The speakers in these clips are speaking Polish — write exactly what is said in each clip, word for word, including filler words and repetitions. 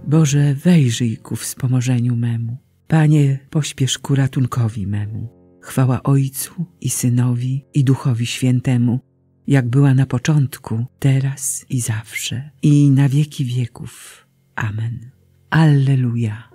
Boże, wejrzyj ku wspomożeniu memu. Panie, pośpiesz ku ratunkowi memu. Chwała Ojcu i Synowi i Duchowi Świętemu, jak była na początku, teraz i zawsze, i na wieki wieków. Amen. Alleluja.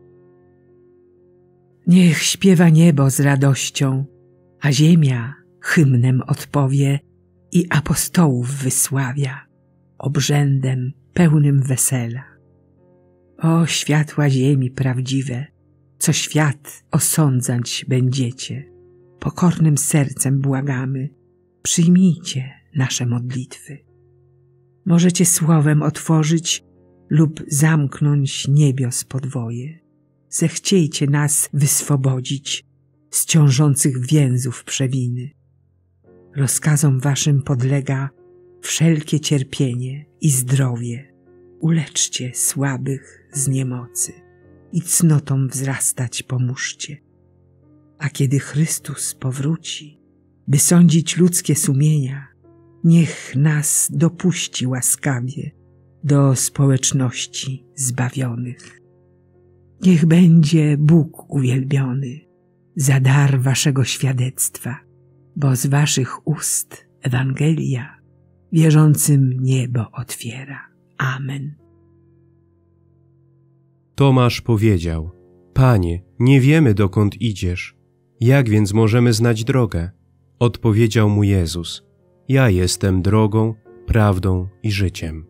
Niech śpiewa niebo z radością, a ziemia hymnem odpowie i apostołów wysławia, obrzędem pełnym wesela. O światła ziemi prawdziwe, co świat osądzać będziecie, pokornym sercem błagamy, przyjmijcie nasze modlitwy. Możecie słowem otworzyć lub zamknąć niebios podwoje. Zechciejcie nas wyswobodzić z ciążących więzów przewiny. Rozkazom waszym podlega wszelkie cierpienie i zdrowie. Uleczcie słabych z niemocy i cnotom wzrastać pomóżcie. A kiedy Chrystus powróci, by sądzić ludzkie sumienia, niech nas dopuści łaskawie do społeczności zbawionych. Niech będzie Bóg uwielbiony za dar waszego świadectwa, bo z waszych ust Ewangelia wierzącym niebo otwiera. Amen. Tomasz powiedział: Panie, nie wiemy, dokąd idziesz. Jak więc możemy znać drogę? Odpowiedział mu Jezus: Ja jestem drogą, prawdą i życiem.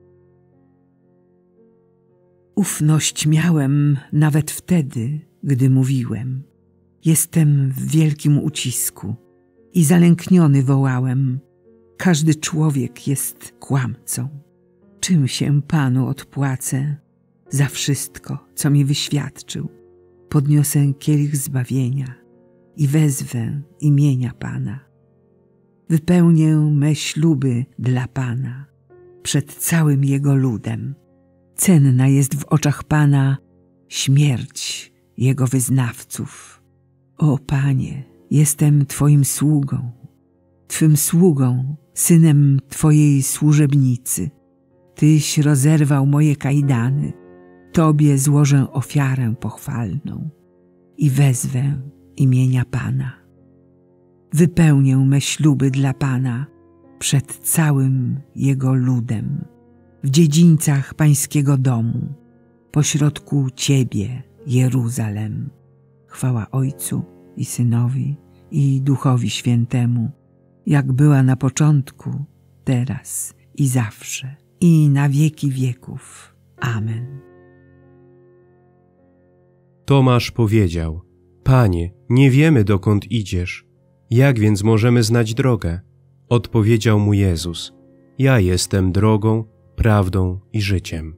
Ufność miałem nawet wtedy, gdy mówiłem. Jestem w wielkim ucisku i zalękniony wołałem. Każdy człowiek jest kłamcą. Czym się Panu odpłacę za wszystko, co mi wyświadczył? Podniosę kielich zbawienia i wezwę imienia Pana. Wypełnię me śluby dla Pana przed całym Jego ludem. Cenna jest w oczach Pana śmierć Jego wyznawców. O Panie, jestem Twoim sługą, Twym sługą, synem Twojej służebnicy. Tyś rozerwał moje kajdany, Tobie złożę ofiarę pochwalną i wezwę imienia Pana. Wypełnię me śluby dla Pana przed całym Jego ludem, w dziedzińcach Pańskiego domu, pośrodku Ciebie, Jeruzalem. Chwała Ojcu i Synowi i Duchowi Świętemu, jak była na początku, teraz i zawsze, i na wieki wieków. Amen. Tomasz powiedział: Panie, nie wiemy, dokąd idziesz. Jak więc możemy znać drogę? Odpowiedział mu Jezus: Ja jestem drogą, prawdą i życiem.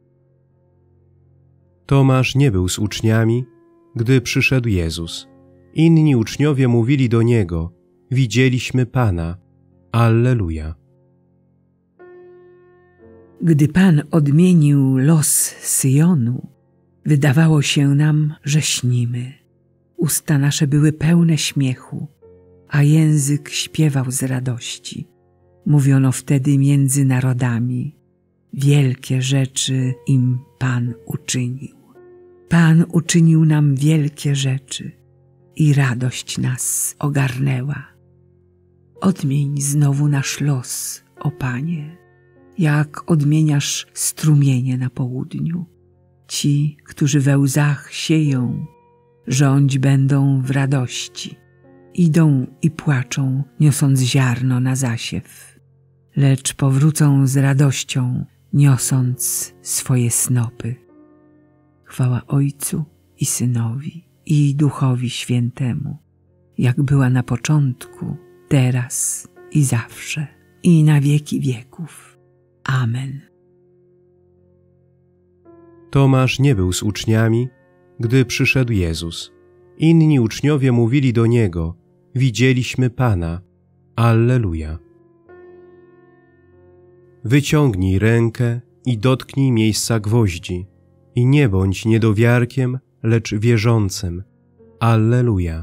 Tomasz nie był z uczniami, gdy przyszedł Jezus. Inni uczniowie mówili do Niego: Widzieliśmy Pana. Alleluja. Gdy Pan odmienił los Syjonu, wydawało się nam, że śnimy. Usta nasze były pełne śmiechu, a język śpiewał z radości. Mówiono wtedy między narodami: wielkie rzeczy im Pan uczynił. Pan uczynił nam wielkie rzeczy i radość nas ogarnęła. Odmień znowu nasz los, o Panie, jak odmieniasz strumienie na południu. Ci, którzy we łzach sieją, rządź będą w radości. Idą i płaczą, niosąc ziarno na zasiew, lecz powrócą z radością, niosąc swoje snopy. Chwała Ojcu i Synowi i Duchowi Świętemu, jak była na początku, teraz i zawsze, i na wieki wieków. Amen. Tomasz nie był z uczniami, gdy przyszedł Jezus. Inni uczniowie mówili do Niego: Widzieliśmy Pana. Alleluja. Wyciągnij rękę i dotknij miejsca gwoździ i nie bądź niedowiarkiem, lecz wierzącym. Alleluja.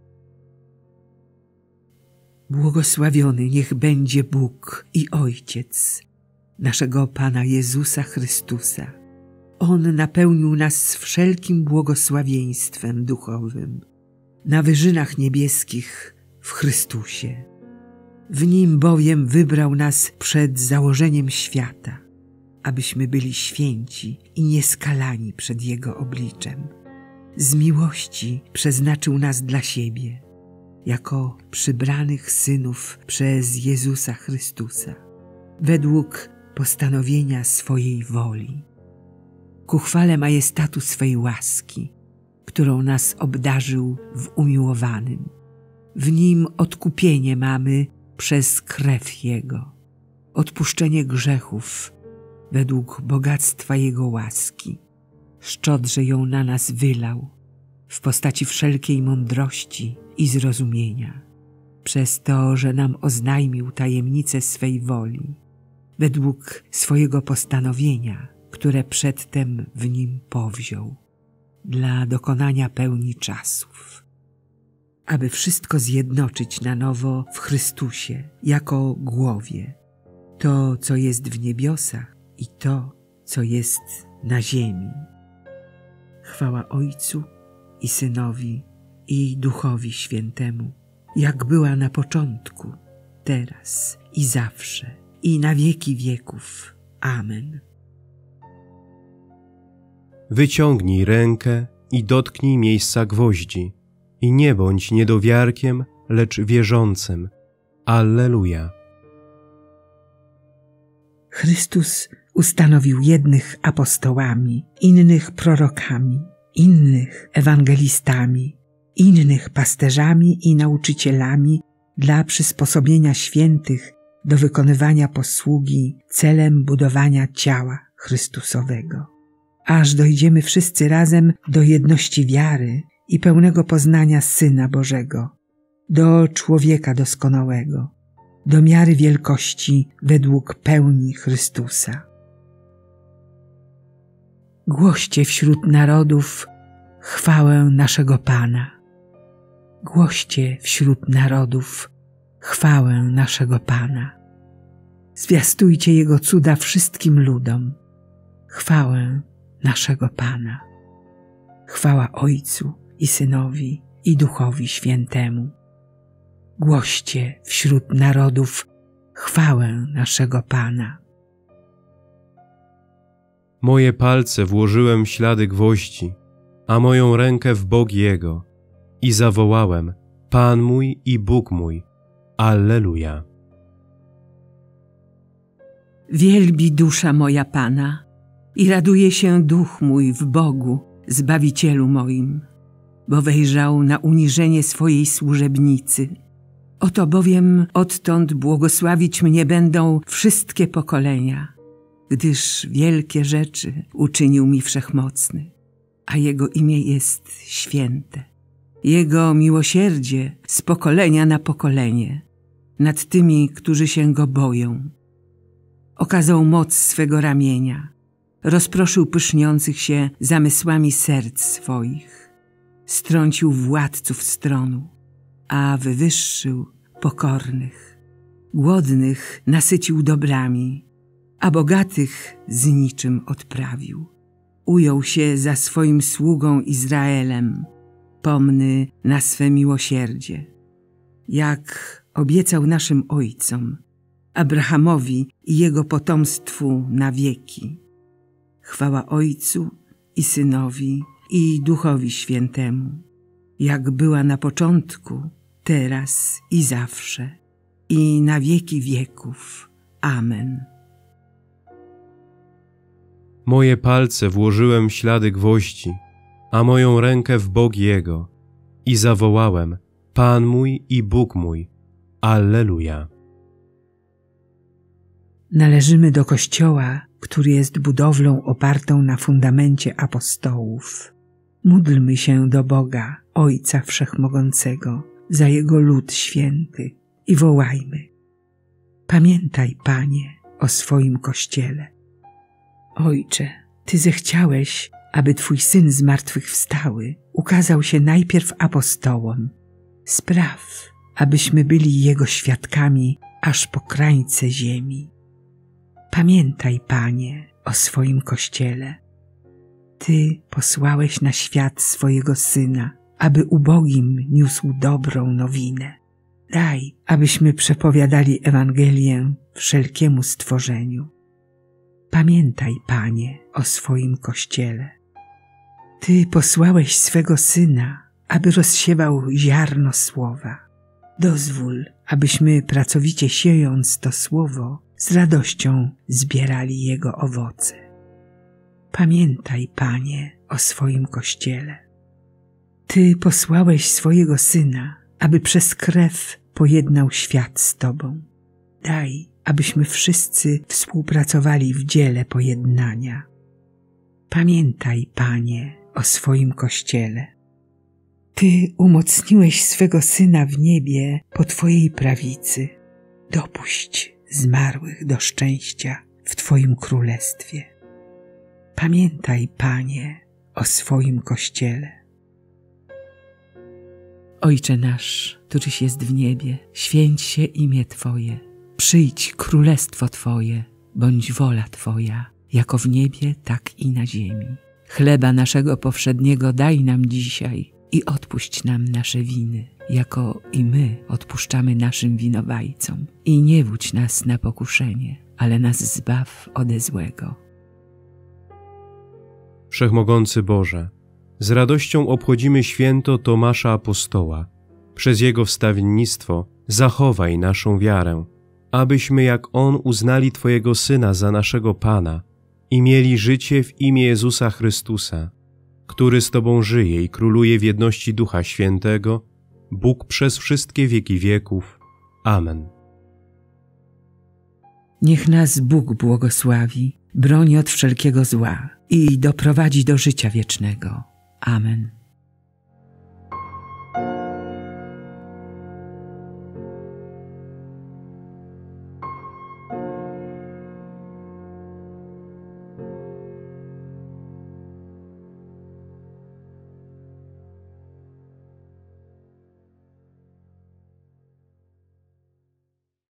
Błogosławiony niech będzie Bóg i Ojciec naszego Pana Jezusa Chrystusa, On napełnił nas wszelkim błogosławieństwem duchowym na wyżynach niebieskich w Chrystusie. W Nim bowiem wybrał nas przed założeniem świata, abyśmy byli święci i nieskalani przed Jego obliczem. Z miłości przeznaczył nas dla siebie, jako przybranych synów przez Jezusa Chrystusa, według postanowienia swojej woli, ku chwale majestatu swej łaski, którą nas obdarzył w umiłowanym. W Nim odkupienie mamy przez krew Jego, odpuszczenie grzechów według bogactwa Jego łaski. Szczodrze ją na nas wylał w postaci wszelkiej mądrości i zrozumienia, przez to, że nam oznajmił tajemnicę swej woli, według swojego postanowienia, które przedtem w Nim powziął, dla dokonania pełni czasów, aby wszystko zjednoczyć na nowo w Chrystusie jako głowie, to, co jest w niebiosach i to, co jest na ziemi. Chwała Ojcu i Synowi i Duchowi Świętemu, jak była na początku, teraz i zawsze, i na wieki wieków. Amen. Wyciągnij rękę i dotknij miejsca gwoździ i nie bądź niedowiarkiem, lecz wierzącym. Alleluja. Chrystus ustanowił jednych apostołami, innych prorokami, innych ewangelistami, innych pasterzami i nauczycielami dla przysposobienia świętych do wykonywania posługi celem budowania ciała Chrystusowego, aż dojdziemy wszyscy razem do jedności wiary i pełnego poznania Syna Bożego, do człowieka doskonałego, do miary wielkości według pełni Chrystusa. Głoście wśród narodów chwałę naszego Pana. Głoście wśród narodów chwałę naszego Pana. Zwiastujcie Jego cuda wszystkim ludom. Chwałę naszego Pana. Chwała Ojcu i Synowi i Duchowi Świętemu. Głoście wśród narodów chwałę naszego Pana. Moje palce włożyłem w ślady gwoździ, a moją rękę w bok Jego i zawołałem: Pan mój i Bóg mój. Alleluja. Wielbi dusza moja Pana i raduje się duch mój w Bogu, Zbawicielu moim, bo wejrzał na uniżenie swojej służebnicy. Oto bowiem odtąd błogosławić mnie będą wszystkie pokolenia, gdyż wielkie rzeczy uczynił mi Wszechmocny, a Jego imię jest święte. Jego miłosierdzie z pokolenia na pokolenie nad tymi, którzy się Go boją. Okazał moc swego ramienia, rozproszył pyszniących się zamysłami serc swoich, strącił władców stronu, a wywyższył pokornych. Głodnych nasycił dobrami, a bogatych z niczym odprawił. Ujął się za swoim sługą Izraelem, pomny na swe miłosierdzie, jak obiecał naszym ojcom, Abrahamowi i jego potomstwu na wieki. Chwała Ojcu i Synowi i Duchowi Świętemu, jak była na początku, teraz i zawsze, i na wieki wieków. Amen. Moje palce włożyłem w ślady gwoździ, a moją rękę w bok Jego i zawołałem: Pan mój i Bóg mój. Alleluja. Należymy do Kościoła, który jest budowlą opartą na fundamencie apostołów. Módlmy się do Boga, Ojca Wszechmogącego, za Jego lud święty i wołajmy: Pamiętaj, Panie, o swoim Kościele. Ojcze, Ty zechciałeś, aby Twój Syn zmartwychwstały ukazał się najpierw apostołom. Spraw, abyśmy byli Jego świadkami aż po krańce ziemi. Pamiętaj, Panie, o swoim Kościele. Ty posłałeś na świat swojego Syna, aby ubogim niósł dobrą nowinę. Daj, abyśmy przepowiadali Ewangelię wszelkiemu stworzeniu. Pamiętaj, Panie, o swoim Kościele. Ty posłałeś swego Syna, aby rozsiewał ziarno słowa. Dozwól, abyśmy pracowicie siejąc to słowo, z radością zbierali jego owoce. Pamiętaj, Panie, o swoim Kościele. Ty posłałeś swojego Syna, aby przez krew pojednał świat z Tobą. Daj, abyśmy wszyscy współpracowali w dziele pojednania. Pamiętaj, Panie, o swoim Kościele. Ty umocniłeś swego Syna w niebie po Twojej prawicy. Dopuść zmarłych do szczęścia w Twoim królestwie. Pamiętaj, Panie, o swoim Kościele. Ojcze nasz, któryś jest w niebie, święć się imię Twoje. Przyjdź królestwo Twoje, bądź wola Twoja, jako w niebie, tak i na ziemi. Chleba naszego powszedniego daj nam dzisiaj i odpuść nam nasze winy, jako i my odpuszczamy naszym winowajcom. I nie wódź nas na pokuszenie, ale nas zbaw ode złego. Wszechmogący Boże, z radością obchodzimy święto Tomasza Apostoła. Przez jego wstawiennictwo zachowaj naszą wiarę, abyśmy jak on uznali Twojego Syna za naszego Pana i mieli życie w imię Jezusa Chrystusa, który z Tobą żyje i króluje w jedności Ducha Świętego, Bóg przez wszystkie wieki wieków. Amen. Niech nas Bóg błogosławi, broni od wszelkiego zła i doprowadzi do życia wiecznego. Amen.